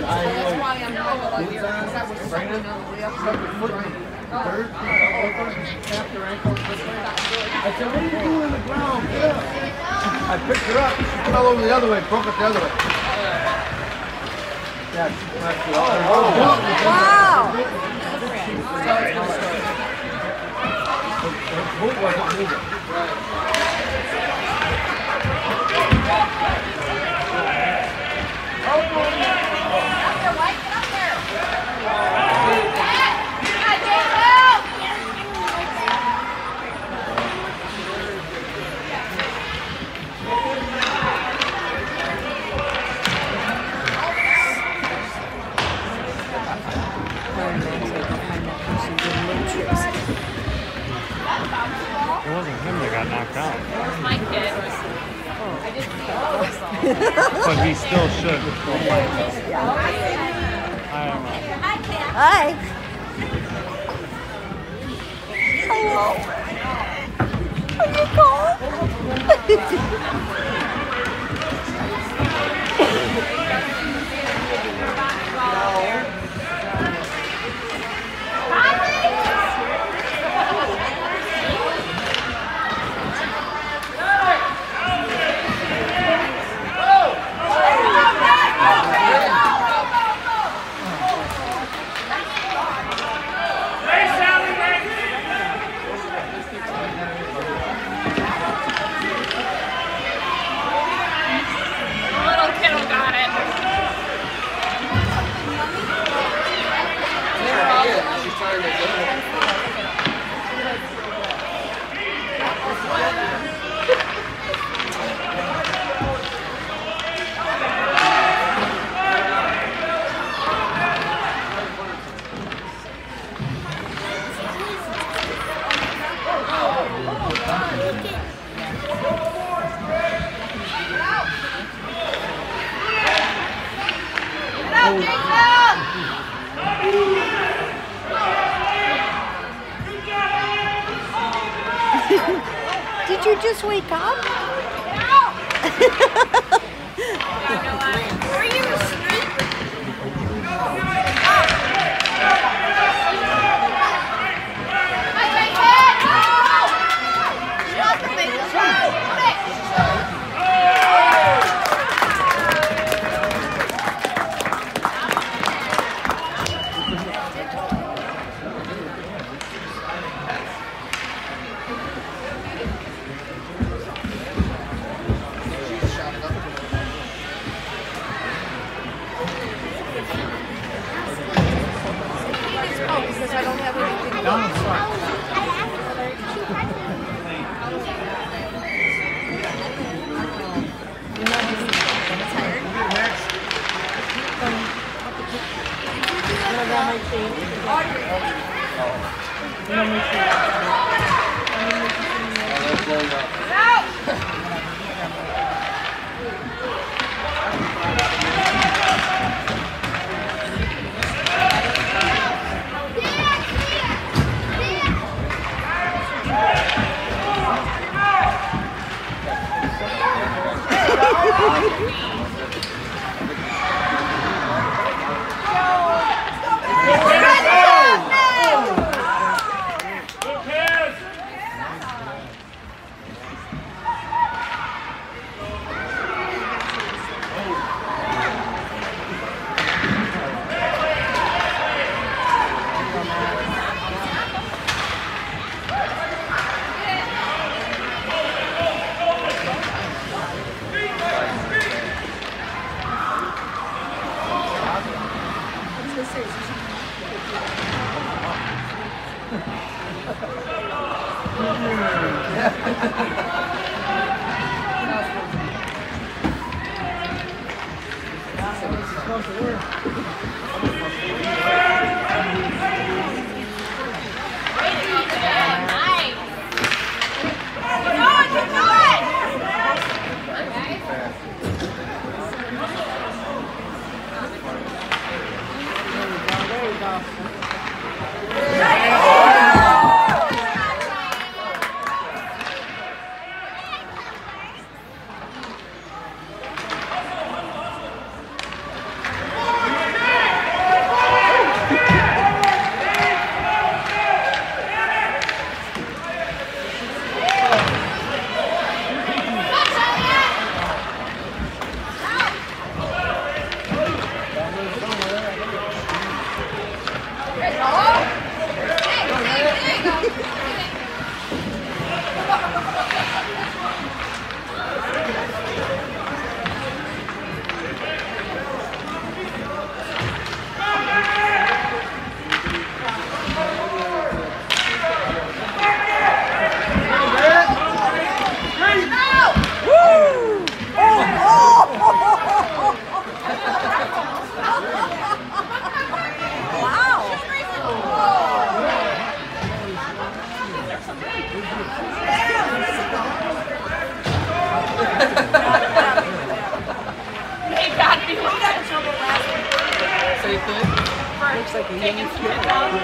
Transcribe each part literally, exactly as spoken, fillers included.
That's why I'm not going to because I was sucking on the way up. Third, after ankle. I said, what are you doing on the ground? Get up. I picked her up. She fell over the other way, broke it the other way. Yeah, she smashed it all. Wow! Her boot wasn't moving. It wasn't him that got knocked out. It was my kid. Oh. I didn't see it. But he still should. Hi. Hello. Are you cold? Did you just wake up? Were you asleep? Because I don't have anything else. Looks like a young kid.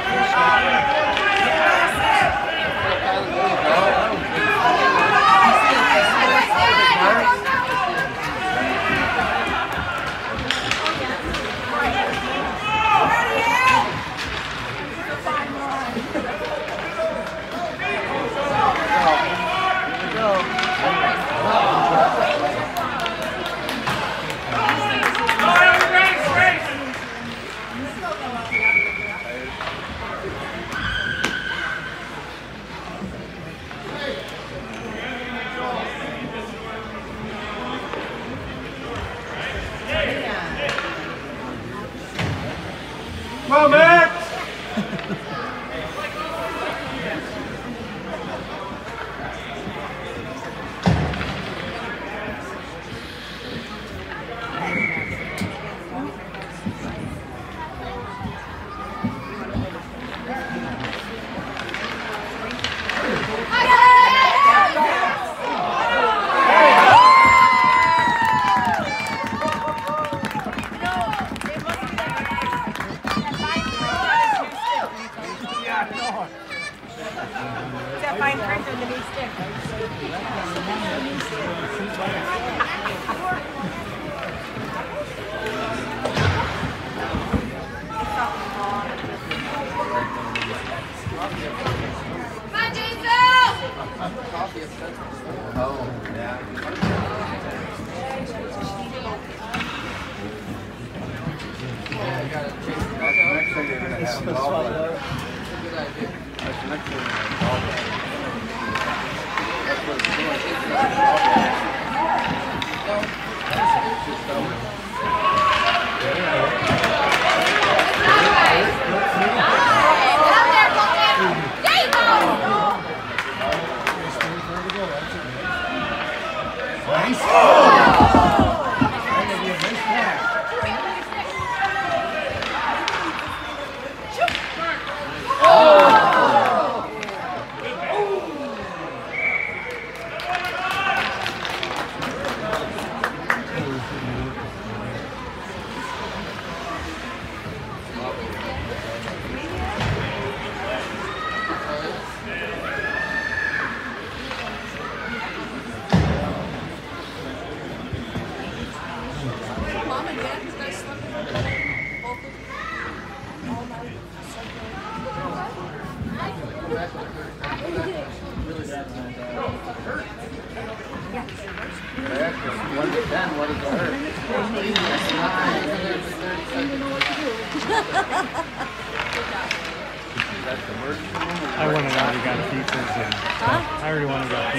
Come on, Max! That fine print on the big stick. Next thing you're gonna have is all that. That's the next thing you're gonna have all that. That's what it's doing. It's all that. Mom and Dad, these guys slept in the bed. Both of them. All night. One to ten, what does it hurt? That's the emergency room. I went and already got pizzas and Huh? I already went and got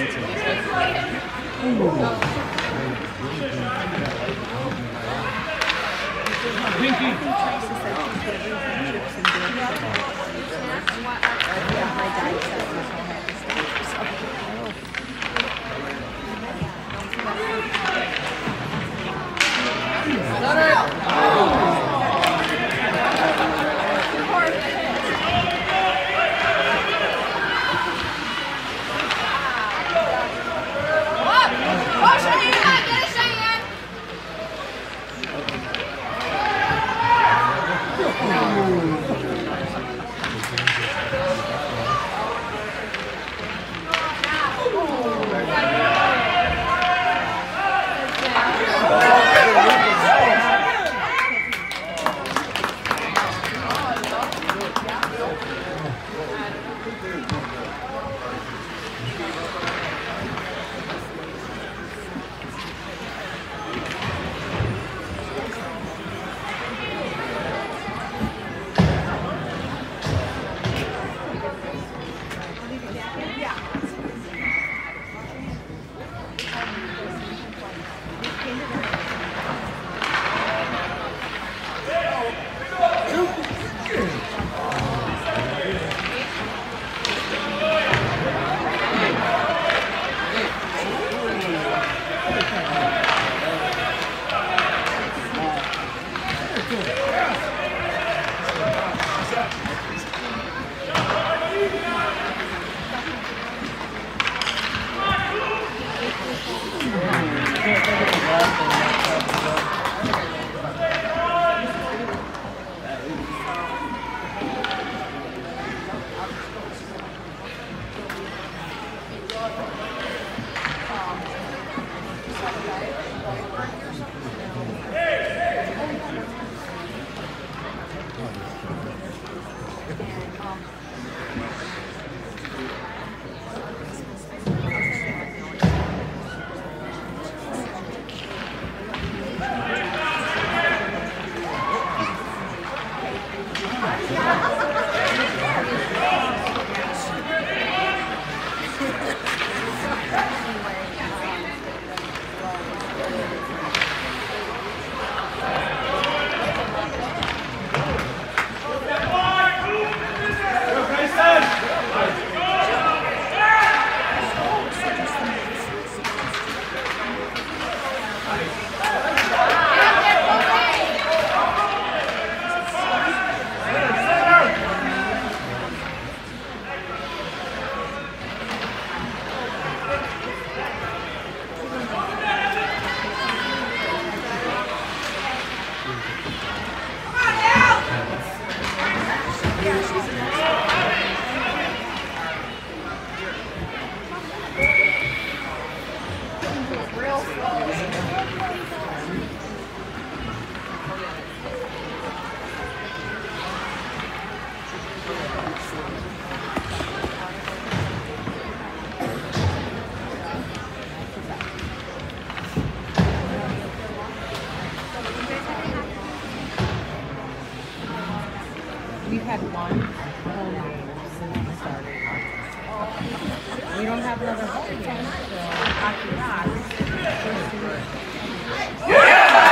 We've had one home game since we started. We don't have another home game, so after that, first two weeks.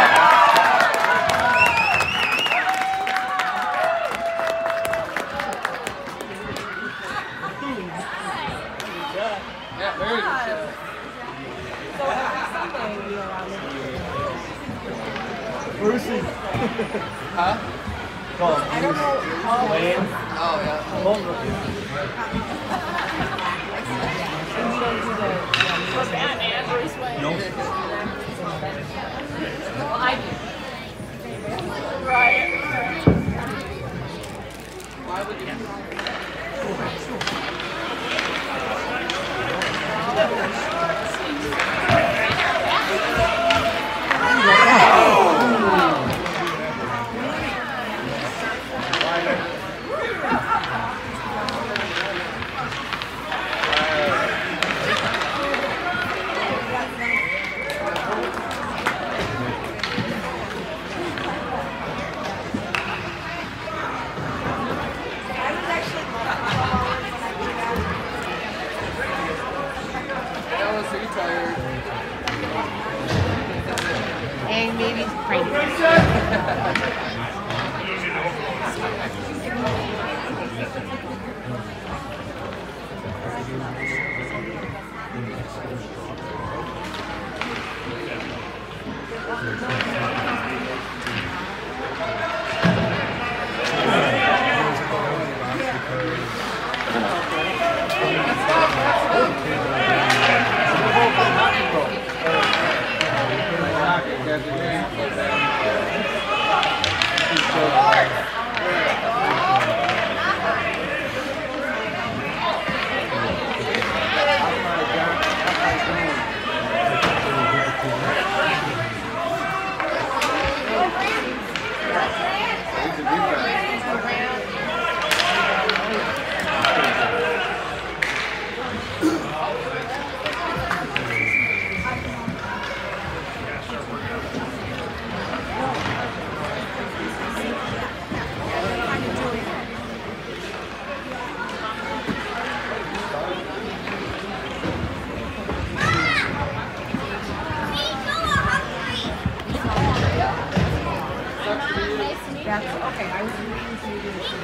Yeah, very good. So every Sunday we are on the Brucey. Huh? Call I don't know how Lane. Oh, yeah. Home rookie. and we don't do the um, No. Well, I do. Right. Why would you? and maybe cranky. That's okay. I was waiting for you to see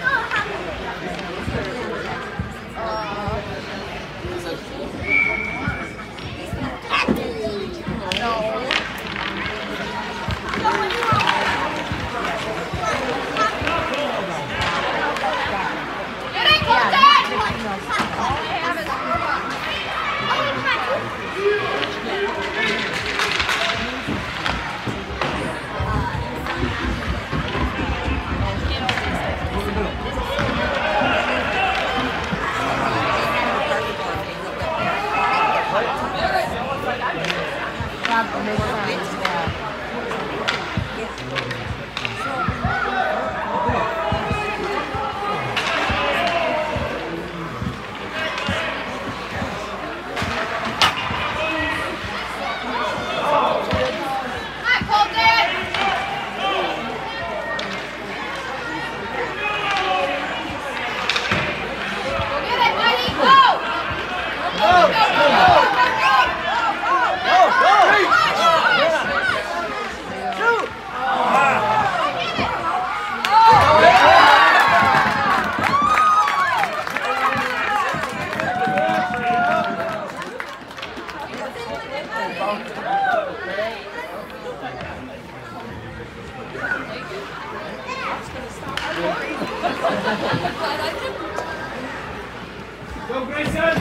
Go, Grayson!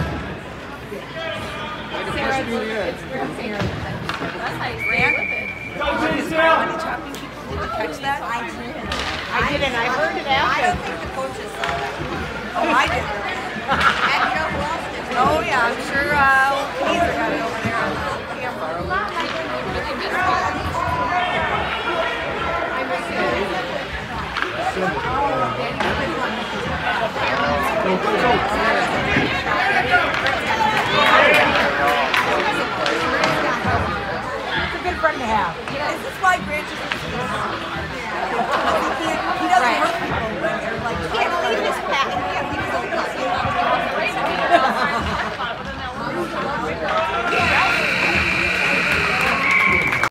Sarah. That's how you ran with it. Go, Grayson! Catch that? I did. I did, and I heard it I after. don't think the coaches saw that. Oh, I did. And you know who else did? Oh, yeah, I'm sure uh, Peter got it over there on the It's a good friend to have. This is why Grant is he can't, he doesn't hurt people when they're like, you can't leave this pat, you can't leave this.